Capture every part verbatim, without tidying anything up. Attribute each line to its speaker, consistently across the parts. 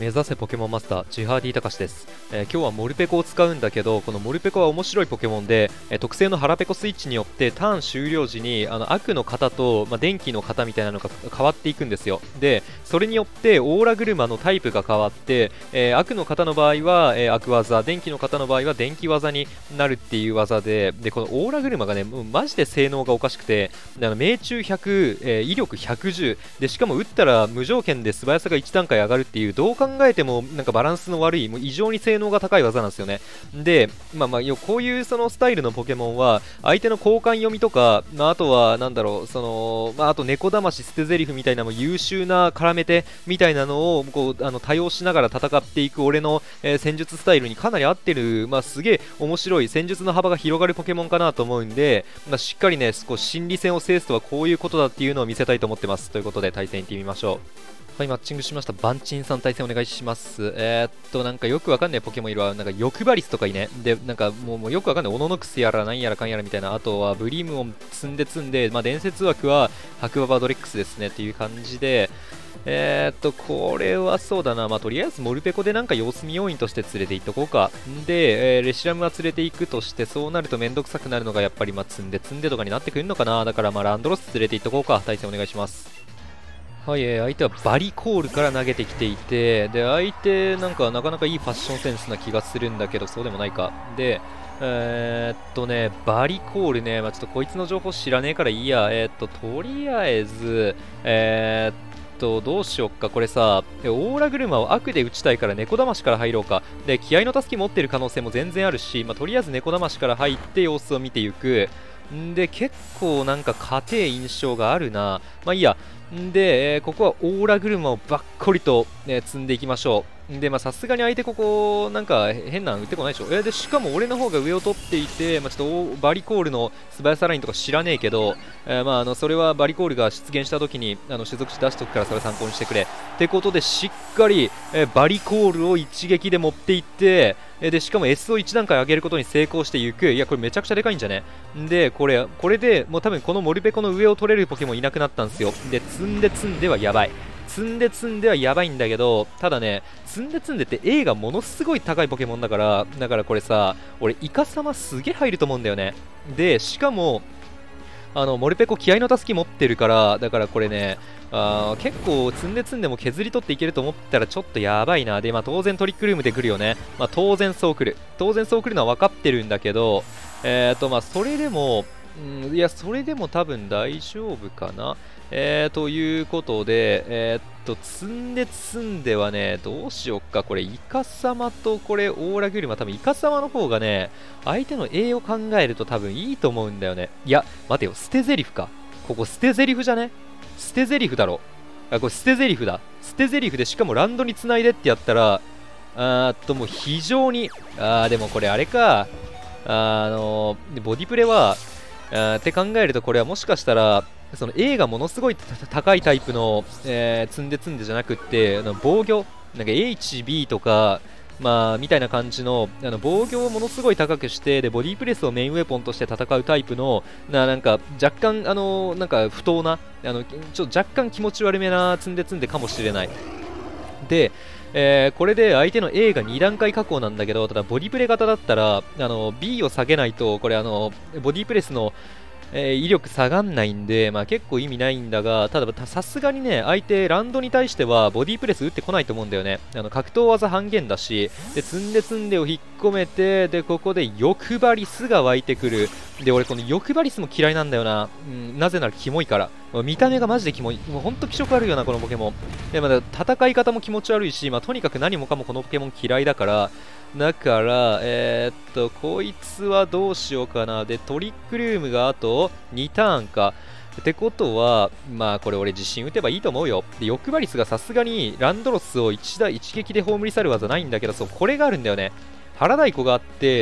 Speaker 1: 目指せポケモンマスタージハーディたかしです、えー、今日はモルペコを使うんだけど、このモルペコは面白いポケモンで、えー、特性の腹ペコスイッチによってターン終了時にあの悪の型と、まあ、電気の型みたいなのが変わっていくんですよ。でそれによってオーラ車のタイプが変わって、えー、悪の型の場合は、えー、悪技、電気の型の場合は電気技になるっていう技で、でこのオーラ車がねもうマジで性能がおかしくて、あの命中ひゃく、えー、威力ひゃくじゅうで、しかも打ったら無条件で素早さがいち段階上がるっていう、どう考えてもなんかバランスの悪い、もう異常に性能が高い技なんですよね。で、まあまあ、こういうそのスタイルのポケモンは相手の交換読みとか、まあ、あとはなんだろう、その、まあ、あと猫だまし捨て台詞みたいなも優秀な絡め手みたいなのをこうあの多用しながら戦っていく俺の、えー、戦術スタイルにかなり合ってる、まあ、すげえ面白い戦術の幅が広がるポケモンかなと思うんで、まあ、しっかりね少し心理戦を制すとはこういうことだっていうのを見せたいと思ってます。ということで対戦行ってみましょう。はい、マッチングしました。バンチンさん対戦お願いします。えー、っと、なんかよくわかんないポケモンいるわ。なんか欲張りスとかいいね。で、なんかもうもうよくわかんない。オノノクスやらなんやらかんやらみたいな。あとはブリームを積んで積んで、まあ、伝説枠は白馬バドレックスですねっていう感じで、えー、っと、これはそうだな。まあ、とりあえずモルペコでなんか様子見要員として連れて行っとこうか。んで、えー、レシラムは連れて行くとして、そうなるとめんどくさくなるのがやっぱり、まあ、積んで積んでとかになってくるのかな。だから、まあ、ランドロス連れて行っとこうか。対戦お願いします。はい、えー、相手はバリコールから投げてきていて、で相手なんかなかなかいいファッションセンスな気がするんだけど、そうでもないか。でえー、っとねバリコールね、まあ、ちょっとこいつの情報知らねえからいいや。えー、っととりあえずえー、っとどうしよっか。これさ、オーラ車を悪で打ちたいから猫だましから入ろうか。で気合の助け持ってる可能性も全然あるし、まあ、とりあえず猫だましから入って様子を見ていく。んで結構なんか硬い印象があるな。まあいいや。んで、えー、ここはオーラ車をばっこりと、ね、積んでいきましょう。で、まあさすがに相手ここなんか変なの打ってこないでしょ。えー、でしかも俺の方が上を取っていて、まあ、ちょっとバリコールの素早さラインとか知らねえけど、えー、まああのそれはバリコールが出現した時にあの種族値出しとくから、それ参考にしてくれってことで、しっかり、えー、バリコールを一撃で持っていって、でしかも エス をいち段階上げることに成功していく。いやこれめちゃくちゃでかいんじゃね。でこれこれでもう多分このモルペコの上を取れるポケモンいなくなったんですよ。で積んで積んではやばい、積んで積んではやばいんだけど、ただね積んで積んでって A がものすごい高いポケモンだから、だからこれさ俺イカサマすげえ入ると思うんだよね。でしかもあのモルペコ気合の助け持ってるから、だからこれねあ結構積んで積んでも削り取っていけると思ったらちょっとやばいな。でまあ当然トリックルームで来るよね。まあ当然そう来る、当然そう来るのは分かってるんだけど、えっとまあそれでもんいやそれでも多分大丈夫かな。えー、ということで、えー、っと積んで積んではねどうしよっか。これイカ様とこれオーラグリマ、多分イカ様の方がね相手の栄を考えると多分いいと思うんだよね。いや待てよ、捨て台詞か。ここ捨て台詞じゃね。捨て台詞だろ。あこれ捨て台詞だ。捨て台詞でしかもランドにつないでってやったら、あーっともう非常に、あーでもこれあれか、あのボディプレはあって考えると、これはもしかしたらその A がものすごい高いタイプの、えー、積んで積んでじゃなくって、あの防御なんか エイチビー とかまあみたいな感じの、あの防御をものすごい高くして、でボディープレスをメインウェポンとして戦うタイプのな、なんか若干あのなんか不当な、あのちょっと若干気持ち悪めな積んで積んでかもしれない。でえー、これで相手の A がに段階確保なんだけど、ただボディプレ型だったらあの B を下げないとこれあのボディプレスのえー、威力下がんないんで、まあ、結構意味ないんだが、たださすがにね相手ランドに対してはボディープレス打ってこないと思うんだよね。あの格闘技半減だし、で積んで積んでを引っ込めて、でここで欲張りスが湧いてくる。で俺この欲張りスも嫌いなんだよな、うん、なぜならキモいから。見た目がマジでキモい、もうほんと気色悪いよなこのポケモンで、まだ戦い方も気持ち悪いし、まあ、とにかく何もかもこのポケモン嫌いだから、だから、えー、っと、こいつはどうしようかな。で、トリックルームがあとにターンか。ってことは、まあこれ俺自信打てばいいと思うよ。で、欲張りスがさすがにランドロスを一打一撃で葬り去る技ないんだけど、そう、これがあるんだよね。腹太鼓があって、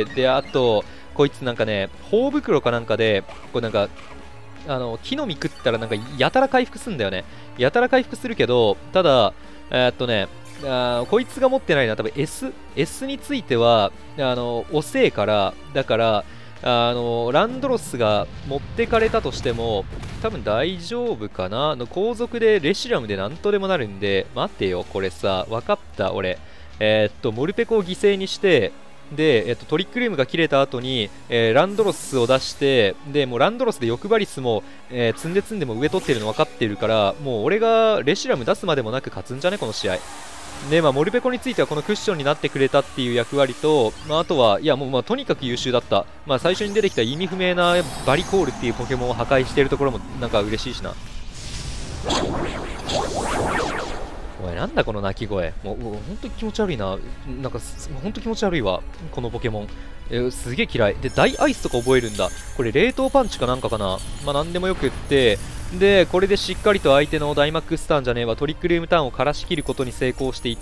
Speaker 1: で、あと、こいつなんかね、頬袋かなんかで、これなんか、あの、木の実食ったらなんかやたら回復するんだよね。やたら回復するけど、ただ、えー、っとね、あこいつが持ってないのは多分 S, S についてはあの遅えから、だからあのランドロスが持ってかれたとしても多分大丈夫かな。の後続でレシラムでなんとでもなるんで、待ってよ、これさ、分かった、俺。えー、っと、モルペコを犠牲にして、で、えっと、トリックルームが切れた後に、えー、ランドロスを出して、で、もうランドロスで欲張りスも、えー、積んで積んでも上取ってるの分かってるから、もう俺がレシラム出すまでもなく勝つんじゃね、この試合。で、まあ、モルペコについてはこのクッションになってくれたっていう役割と、まあ、あとは、いや、もう、まあ、とにかく優秀だった。まあ、最初に出てきた意味不明なバリコールっていうポケモンを破壊しているところも、なんか嬉しいしな。おい、なんだこの鳴き声。もう、もう本当に気持ち悪いな。なんか、本当気持ち悪いわ、このポケモン。えー、すげえ嫌い。で、大アイスとか覚えるんだ。これ、冷凍パンチかなんかかな。まあ、なんでもよくって、で、これでしっかりと相手のダイマックスターンじゃねえわ、トリックルームターンを枯らしきることに成功していって、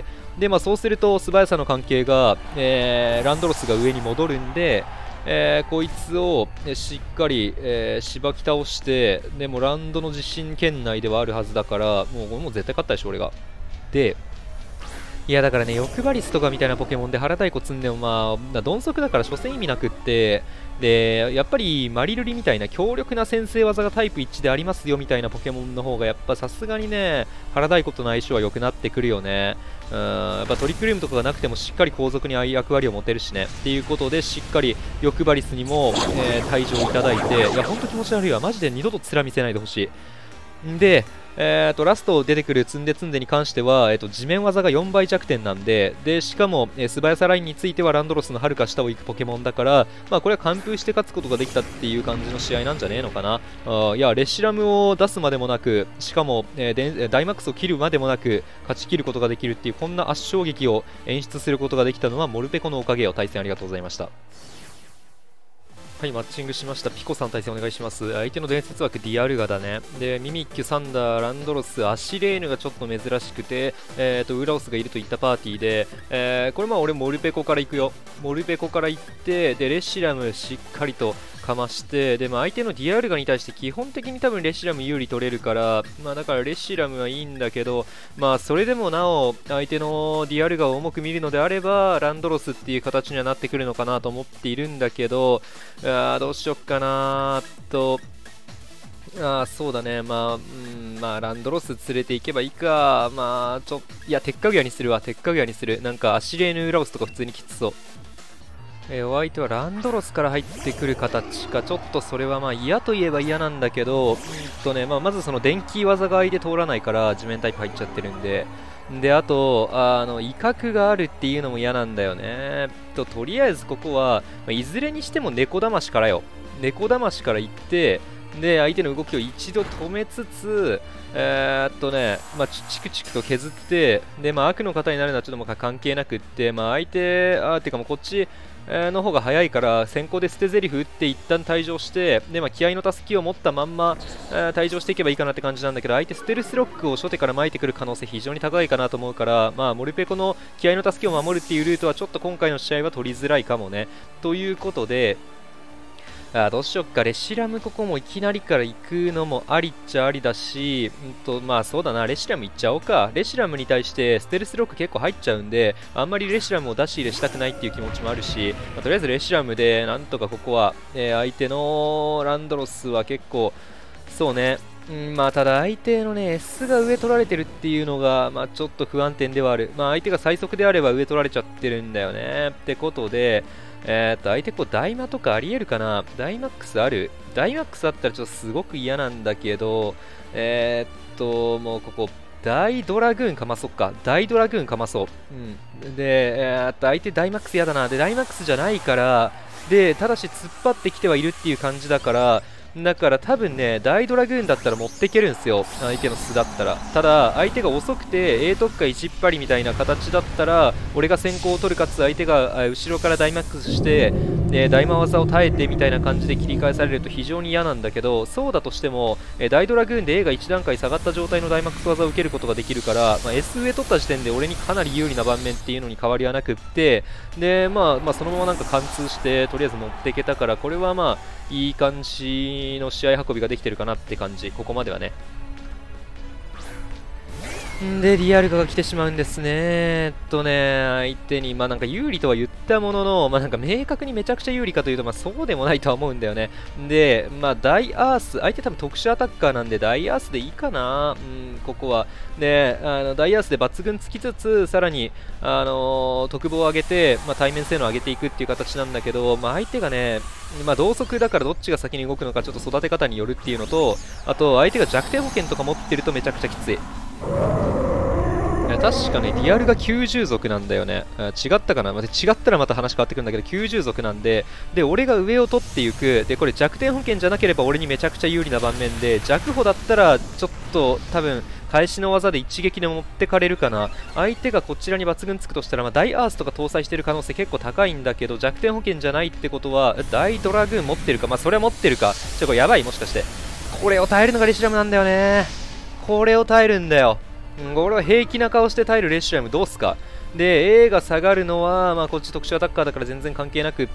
Speaker 1: で、まあ、そうすると素早さの関係が、えー、ランドロスが上に戻るんで、えー、こいつをしっかり、えー、しばき倒して、でもランドの自信圏内ではあるはずだから、もう、もう絶対勝ったでしょ、俺が。で、いやだからね、欲張りスとかみたいなポケモンで腹太鼓積んでもまあ、鈍足だから所詮意味なくって、で、やっぱりマリルリみたいな強力な先制技がタイプ一致でありますよみたいなポケモンの方がやっぱさすがにね、腹太鼓との相性は良くなってくるよね。うん、やっぱトリックルームとかがなくてもしっかり後続に役割を持てるしね。っていうことでしっかり欲張りスにも、えー、退場いただいて、いやほんと気持ち悪いわ。マジで二度と面見せないでほしい。んで、えー、とラスト出てくるツンデツンデに関しては、えー、と地面技がよんばい弱点なんで、でしかも、えー、素早さラインについてはランドロスのはるか下を行くポケモンだから、まあ、これは完封して勝つことができたっていう感じの試合なんじゃねえのかな。あいやレシラムを出すまでもなく、しかも、えー、ダイマックスを切るまでもなく勝ち切ることができるっていう、こんな圧勝劇を演出することができたのはモルペコのおかげよ。対戦ありがとうございました。はい、マッチングしました。ピコさん対戦お願いします。相手の伝説枠ディアルガだね。で、ミミッキュ、サンダー、ランドロス、アシレーヌがちょっと珍しくて、えーと、ウラオスがいるといったパーティーで、えー、これまあ俺モルペコから行くよ。モルペコから行って、で、レシラムしっかりとかまして、で、まあ相手のディアルガに対して基本的に多分レシラム有利取れるから、まあだからレシラムはいいんだけど、まあそれでもなお、相手のディアルガを重く見るのであれば、ランドロスっていう形にはなってくるのかなと思っているんだけど、あーどうしよっかなーと、あーそうだね、まあ、うん、まあ、ランドロス連れて行けばいいか、まあ、ちょ、いや、鉄火具屋にするわ、鉄火具屋にする。なんか、アシレーヌ・ウラオスとか普通にきつそう。えー、お相手はランドロスから入ってくる形か、ちょっとそれはまあ嫌といえば嫌なんだけど、うんとね、まあ、まずその電気技が相手通らないから、地面タイプ入っちゃってるんで、で、あと、あの、威嚇があるっていうのも嫌なんだよね。と、とりあえずここは、まあ、いずれにしても猫だましからよ。猫だましから行って、で、相手の動きを一度止めつつ、えー、っとね、まあ、チクチクと削って、で、まあ、悪の方になるのはちょっともう関係なくって、まあ、相手、あーっていうかもうこっち、の方が早いから先行で捨て台詞打って一旦退場してで、まあ、気合のたすきを持ったまんま、えー、退場していけばいいかなって感じなんだけど、相手ステルスロックを初手から巻いてくる可能性非常に高いかなと思うから、まあ、モルペコの気合のたすきを守るっていうルートはちょっと今回の試合は取りづらいかもね。ということで、あどうしよっか、レシラムここもいきなりから行くのもありっちゃありだし、んとまあそうだな、レシラム行っちゃおうか。レシラムに対してステルスロック結構入っちゃうんで、あんまりレシラムを出し入れしたくないっていう気持ちもあるし、まあ、とりあえずレシラムでなんとかここは、えー、相手のランドロスは結構、そうね、うんまあ、ただ相手のね S が上取られてるっていうのが、まあ、ちょっと不安定ではある。まあ、相手が最速であれば上取られちゃってるんだよねってことで、えー、っと相手こうダイマとかありえるかな。ダイマックスある。ダイマックスあったらちょっとすごく嫌なんだけど、えー、っともうここ大ドラグーンかまそっか。大ドラグーンかまそう。うん、で、えー、っと相手ダイマックス嫌だな。でダイマックスじゃないから、でただし突っ張ってきてはいるっていう感じだから、だから多分ね、大ドラグーンだったら持っていけるんですよ、相手の素だったら。ただ、相手が遅くて A 特化いちっぱりみたいな形だったら、俺が先行を取るかつ相手が後ろからダイマックスして、で大魔技を耐えてみたいな感じで切り返されると非常に嫌なんだけど、そうだとしても、大ドラグーンで A がいち段階下がった状態のダイマックス技を受けることができるから、まあ、S 上取った時点で俺にかなり有利な盤面っていうのに変わりはなくって、で、まあ、まあそのままなんか貫通してとりあえず持っていけたから、これはまあいい感じの試合運びができてるかなって感じ、ここまではね。 んで、リアルガが来てしまうんですね。えっとね、相手に、まあなんか有利とは言ったものの、まあなんか明確にめちゃくちゃ有利かというと、まあそうでもないとは思うんだよね。で、まあ大アース、相手多分特殊アタッカーなんで、大アースでいいかな、うん、ここは。で、あの大アースで抜群つきつつ、さらに、あのー、特防を上げて、まあ対面性能を上げていくっていう形なんだけど、まあ相手がね、まあ同速だからどっちが先に動くのかちょっと育て方によるっていうのと、あと相手が弱点保険とか持ってるとめちゃくちゃきつい。いや確かね、リアルがきゅうじゅう族なんだよね。違ったかな、ま、違ったらまた話変わってくるんだけど、きゅうじゅう族なんで、で、俺が上を取っていく、で、これ弱点保険じゃなければ俺にめちゃくちゃ有利な盤面で、弱歩だったら、ちょっと多分、返しの技で一撃で持ってかれるかな。相手がこちらに抜群つくとしたら、まあ、大アースとか搭載してる可能性結構高いんだけど、弱点保険じゃないってことは、大ドラグーン持ってるか、まあ、それは持ってるか。ちょ、これやばい、もしかして。これを耐えるのがレシラムなんだよね。これを耐えるんだよ。うん、俺は平気な顔して耐えるレシラムどうすか。で A が下がるのは、まあ、こっち特殊アタッカーだから全然関係なくって、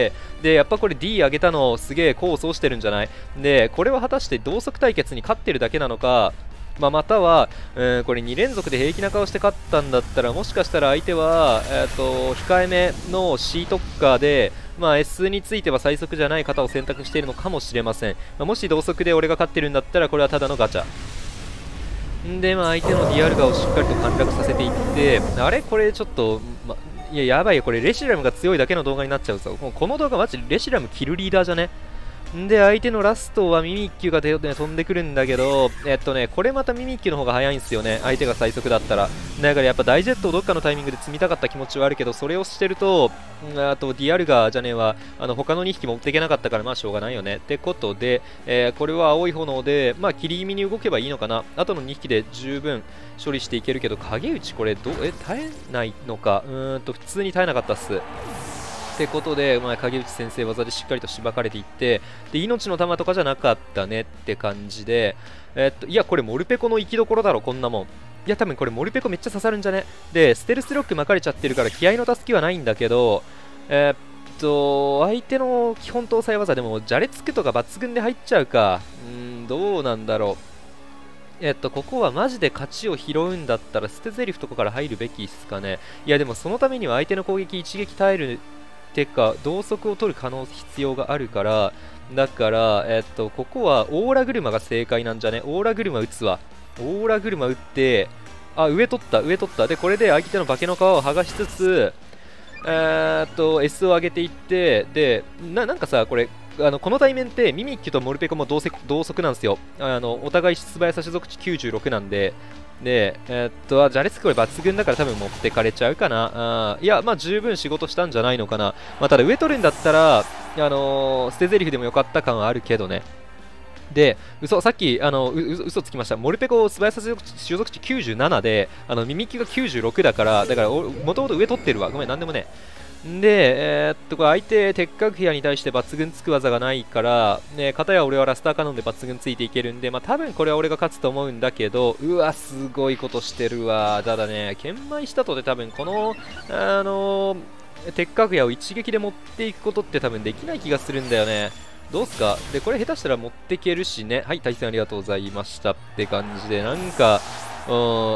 Speaker 1: でやっぱこれ D 上げたのすげえ功を奏してるんじゃない。でこれは果たして同速対決に勝ってるだけなのか、まあ、または、うん、これに連続で平気な顔して勝ったんだったら、もしかしたら相手は、えー、と控えめの C 特化で、まあ、S については最速じゃない方を選択しているのかもしれません。まあ、もし同速で俺が勝ってるんだったらこれはただのガチャで、まあ、相手のディアルガをしっかりと陥落させていって、あれこれちょっと、ま、いや、やばいよ。これレシラムが強いだけの動画になっちゃうぞ。この動画マジレシラムキルリーダーじゃね。んで、相手のラストはミミッキュが、ね、飛んでくるんだけど、えっとね、これまたミミッキュの方が早いんですよね。相手が最速だったら。だからやっぱ大ジェットをどっかのタイミングで積みたかった気持ちはあるけど、それをしてると、あとディアルガーじゃねえわ、あの他のにひき持っていけなかったから、まあしょうがないよね。ってことで、えー、これは青い炎で、まあ切り気味に動けばいいのかな。あとのにひきで十分処理していけるけど、影打ちこれど、え、耐えないのか。うーんと、普通に耐えなかったっす。ってことで、まあ、影内先生技でしっかりとしばかれていって、で命の玉とかじゃなかったねって感じで、えー、っといやこれモルペコの生きどころだろこんなもん。いや多分これモルペコめっちゃ刺さるんじゃね。でステルスロック巻かれちゃってるから気合の助けはないんだけど、えー、っと相手の基本搭載技でもじゃれつくとか抜群で入っちゃうか。うーんどうなんだろう。えっと、ここはマジで勝ちを拾うんだったら捨てゼリフとかから入るべきっすかね。いやでもそのためには相手の攻撃一撃耐えるてか同速を取る可能必要があるから、だから、えっと、ここはオーラ車が正解なんじゃね。オーラ車打つわ。オーラ車打って、あ、上取った、上取った。で、これで相手の化けの皮を剥がしつつ、えー、っと、S を上げていって、で、な、なんかさ、これ、あのこの対面ってミミッキュとモルペコも同同速なんですよ。あのお互い素早さ所属値きゅうじゅうろくなんで、で、えー、っと、じゃれつくこれ抜群だから多分持ってかれちゃうかな。あいや、まあ十分仕事したんじゃないのかな。まあただ上取るんだったら、あのー、捨て台詞でもよかった感はあるけどね。で、嘘、さっき、あの、う、嘘つきました。モルペコ素早さ所属値きゅうじゅうななで、あの、ミミキがきゅうじゅうろくだから、だから、もともと上取ってるわ。ごめん、なんでもね。で、えー、っと、これ相手、鉄角部屋に対して抜群つく技がないから、ね、片や俺はラスターカノンで抜群ついていけるんで、まあ多分これは俺が勝つと思うんだけど、うわ、すごいことしてるわ。ただね、研磨したとで多分この、あのー、鉄角部屋を一撃で持っていくことって多分できない気がするんだよね。どうすか。で、これ下手したら持っていけるしね。はい、対戦ありがとうございましたって感じで、なんか、うん、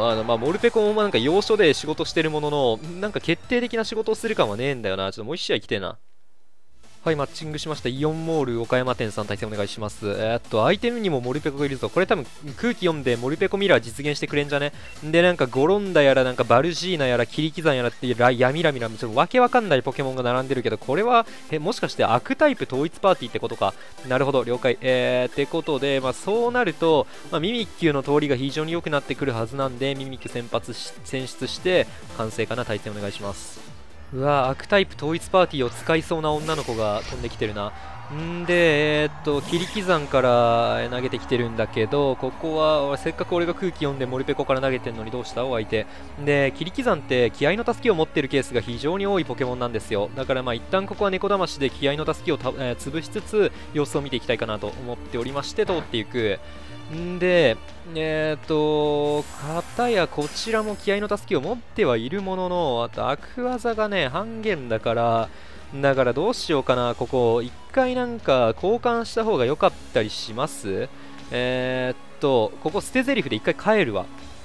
Speaker 1: あの、まあ、モルペコもなんか要所で仕事してるものの、なんか決定的な仕事をする感はねえんだよな。ちょっともう一試合来てえな。はい、マッチングしました。イオンモール岡山店さん対戦お願いします。えー、っと、相手にもモルペコがいるぞ。これ多分空気読んでモルペコミラー実現してくれんじゃね。で、なんかゴロンダやら、なんかバルジーナやら、キリキザンやらっていうヤミラミラ、ちょっとわけわかんないポケモンが並んでるけど、これは、え、もしかして悪タイプ統一パーティーってことか。なるほど、了解。えー、ってことで、まあそうなると、まあ、ミミッキュの通りが非常に良くなってくるはずなんで、ミミッキュ先発し、選出して、完成かな、対戦お願いします。うわ悪タイプ統一パーティーを使いそうな女の子が飛んできてるな。んで、えー、っと、切り刻んから投げてきてるんだけど、ここは、せっかく俺が空気読んでモルペコから投げてるのにどうしたお相手。で、切り刻んって気合の助けを持ってるケースが非常に多いポケモンなんですよ。だからまあ一旦ここは猫だましで気合の助けをた、えー、潰しつつ、様子を見ていきたいかなと思っておりまして、通っていく。んで、えっ、ー、と、片やこちらも気合の助けを持ってはいるものの、あと悪技がね、半減だから、だからどうしようかな、ここ、一回なんか交換した方が良かったりします。えっ、ー、と、ここ捨て台詞で一回帰るわ。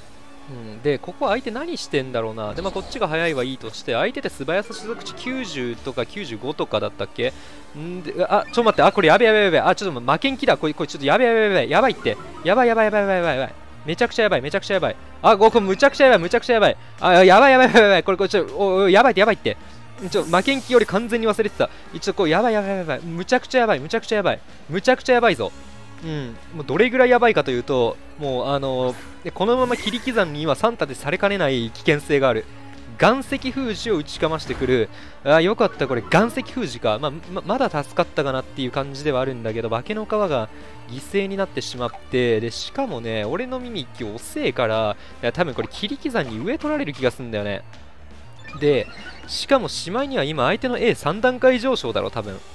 Speaker 1: うん、でここ相手何してんだろうな。で、まあ、こっちが早いはいいとして、相手って素早さ種族値きゅうじゅうとかきゅうじゅうごとかだったっけ。んで、あ、ちょっと待って、あ、これやべやべやべ、あ、ちょっと負けん気だ、これ、これちょっとやべやべやべ、やばいって、やばいやばいやばいやばいやばいやばい、めちゃくちゃやばい、めちゃくちゃやばい、あ、ここむちゃくちゃやばい、むちゃくちゃやばい、あ、やばいやばいやばいやばい、これ、これちょ、お、お、やばいってやばいって、ちょ、負けん気より完全に忘れてた、一応こう、やばいやばいやばい、むちゃくちゃやばい、むちゃくちゃやばい、むちゃくちゃやばいぞ。うん、もうどれぐらいやばいかというと、もうあのー、このまま切り刻みにはサンタでされかねない危険性がある。岩石封じを打ちかましてくる。あ、よかった、これ岩石封じか、まあ、ままだ助かったかなっていう感じではあるんだけど、化けの皮が犠牲になってしまって、でしかもね、俺の耳今日遅えから、いや多分これ切り刻みに上取られる気がするんだよね。でしかもしまいには今相手の エーさん 段階上昇だろ多分。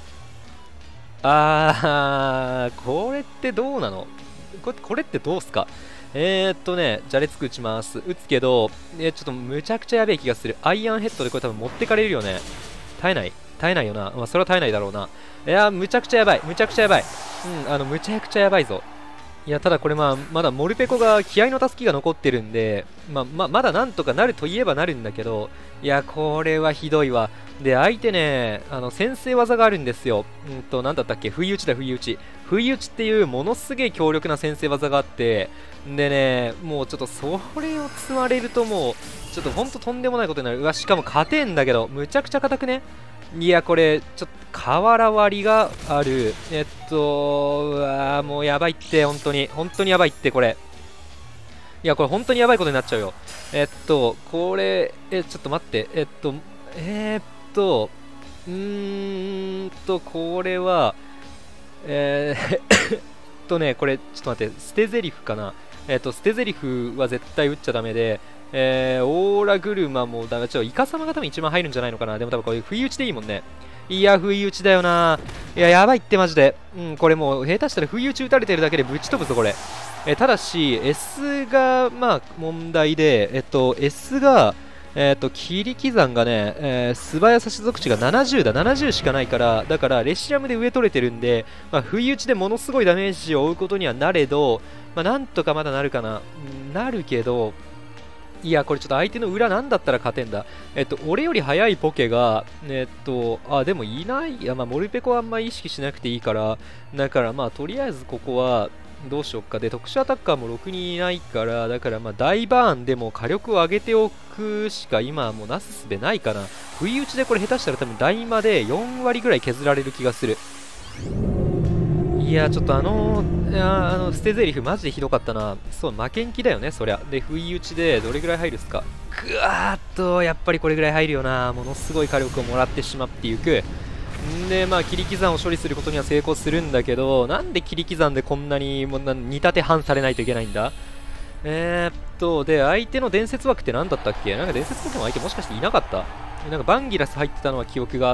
Speaker 1: あー、これってどうなの？これ、これってどうすか？えーっとね、じゃれつく打ちます。打つけど、えー、ちょっとむちゃくちゃやべえ気がする。アイアンヘッドでこれ多分持ってかれるよね。耐えない耐えないよな。まあ、それは耐えないだろうな。いやー、むちゃくちゃやばい。むちゃくちゃやばい。うん、あの、むちゃくちゃやばいぞ。いや、ただこれまあ、まだモルペコが気合のたすきが残ってるんで、まあ、ま、まだなんとかなるといえばなるんだけど、いや、これはひどいわ。で、相手ね、あの、先制技があるんですよ。うんと、なんだったっけ、不意打ちだ、不意打ち。不意打ちっていうものすげえ強力な先制技があって、でね、もうちょっとそれを積まれるともう、ちょっとほんととんでもないことになる。うわ、しかも勝てんだけど、むちゃくちゃ硬くね。いや、これ、ちょっと、瓦割りがある。えっと、うわー、もうやばいって、本当に。本当にやばいって、これ。いや、これ本当にやばいことになっちゃうよ。えっと、これ、え、ちょっと待って。えっと、えー、っと、うーんと、これは、えーっとね、これ、ちょっと待って、捨て台詞かな。えっと、捨て台詞は絶対打っちゃダメで、えー、オーラ車もだめ、ちょ、イカ様が多分一番入るんじゃないのかな。でも多分これ、不意打ちでいいもんね。いや、不意打ちだよな。いや、やばいってマジで。うん、これもう、下手したら不意打ち打たれてるだけでぶち飛ぶぞ、これ。えただし、S が、まあ、問題で、えっと、S が、えっと、切り刻んがね、えー、素早さ種族値がななじゅうだ、ななじゅうしかないから、だから、レシアムで上取れてるんで、まあ、不意打ちでものすごいダメージを負うことにはなれど、まあ、なんとかまだなるかな。なるけど、いや、これちょっと相手の裏なんだったら勝てんだ。えっと、俺より速いポケが、えっと、あ、でもいない。いや、まあ、モルペコはあんまり意識しなくていいから、だからまあ、とりあえずここは、どうしよっか。で、特殊アタッカーもろくにんいないから、だからまあ、大バーンでも火力を上げておくしか今はもうなすすべないかな。不意打ちでこれ下手したら多分大魔でよん割ぐらい削られる気がする。いや、ちょっとあのー、あの捨て台詞マジでひどかったな。そう、負けん気だよね、そりゃ。で、不意打ちでどれぐらい入るっすか。ぐわーっと、やっぱりこれぐらい入るよな。ものすごい火力をもらってしまっていく。んで、まあ、切り刻んを処理することには成功するんだけど、なんで切り刻んでこんなにもうな似立て半されないといけないんだ。えー、っと、で、相手の伝説枠って何だったっけ。なんか伝説枠の相手もしかしていなかった。なんかバンギラス入ってたのは記憶があって、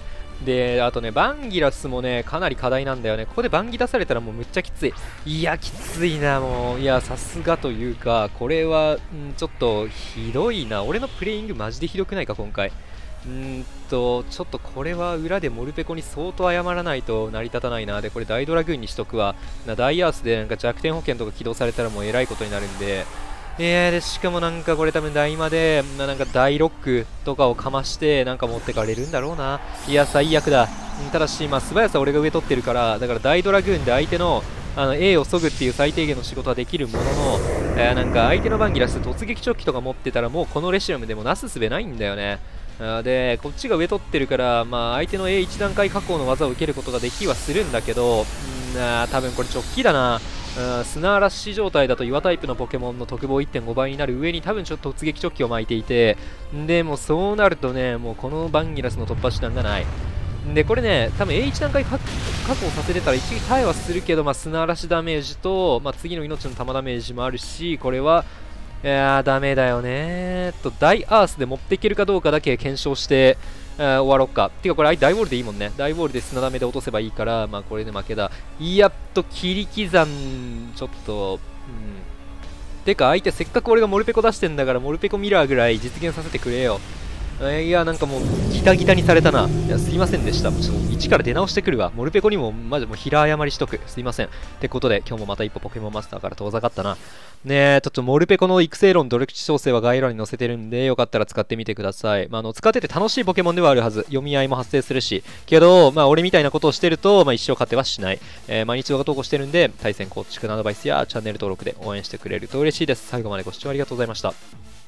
Speaker 1: で、あとね、バンギラスもね、かなり課題なんだよね。ここでバンギ出されたらもうむっちゃきつい。いや、きついな、もう。いや、さすがというか、これは、んちょっと、ひどいな。俺のプレイングマジでひどくないか、今回。んーと、ちょっとこれは裏でモルペコに相当謝らないと成り立たないな。で、これ大ドラグーンにしとくわ。なダイアースでなんか弱点保険とか起動されたらもうえらいことになるんで。えー、で、しかもなんかこれ多分大魔で、なんか大ロックとかをかまして、なんか持ってかれるんだろうな。いや、最悪だ。ただし、まあ、素早さ俺が上取ってるから、だから大ドラグーンで相手の、あの A を削ぐっていう最低限の仕事はできるものの、えー、なんか相手のバンギラス突撃チョッキとか持ってたらもうこのレシアムでもなすすべないんだよね。で、こっちが上取ってるから、まあ、相手の エーいち 段階加工の技を受けることができはするんだけど、んー多分これ直帰だな。砂嵐状態だと岩タイプのポケモンの特防 いってんご 倍になる上に多分ちょっと突撃チョッキを巻いていて、でもうそうなるとね、もうこのバンギラスの突破手段がない。で、これね、多分 エーいち 段階確保させてたら一撃耐えはするけど、まあ、砂嵐ダメージと、まあ、次の命の玉ダメージもあるし、これは、いやー、ダメだよねーと、大アースで持っていけるかどうかだけ検証して、終わろっか。てか、これ、大ウォールでいいもんね。大ウォールで砂ダメで落とせばいいから、まあ、これで負けだ。やっと、切り刻ん、ちょっと、うん。てか、相手、せっかく俺がモルペコ出してんだから、モルペコミラーぐらい実現させてくれよ。 えいや、なんかもう、ギタギタにされたな。いや、すいませんでした。ちょっと一から出直してくるわ。モルペコにも、マジもう平謝りしとく。すいません。ってことで、今日もまた一歩ポケモンマスターから遠ざかったな。ねえ、ちょっとモルペコの育成論、努力値調整は概要欄に載せてるんで、よかったら使ってみてください。まあ、あの、使ってて楽しいポケモンではあるはず。読み合いも発生するし。けど、まあ、俺みたいなことをしてると、まあ、一生勝てはしない。えー、毎日動画投稿してるんで、対戦構築のアドバイスやチャンネル登録で応援してくれると嬉しいです。最後までご視聴ありがとうございました。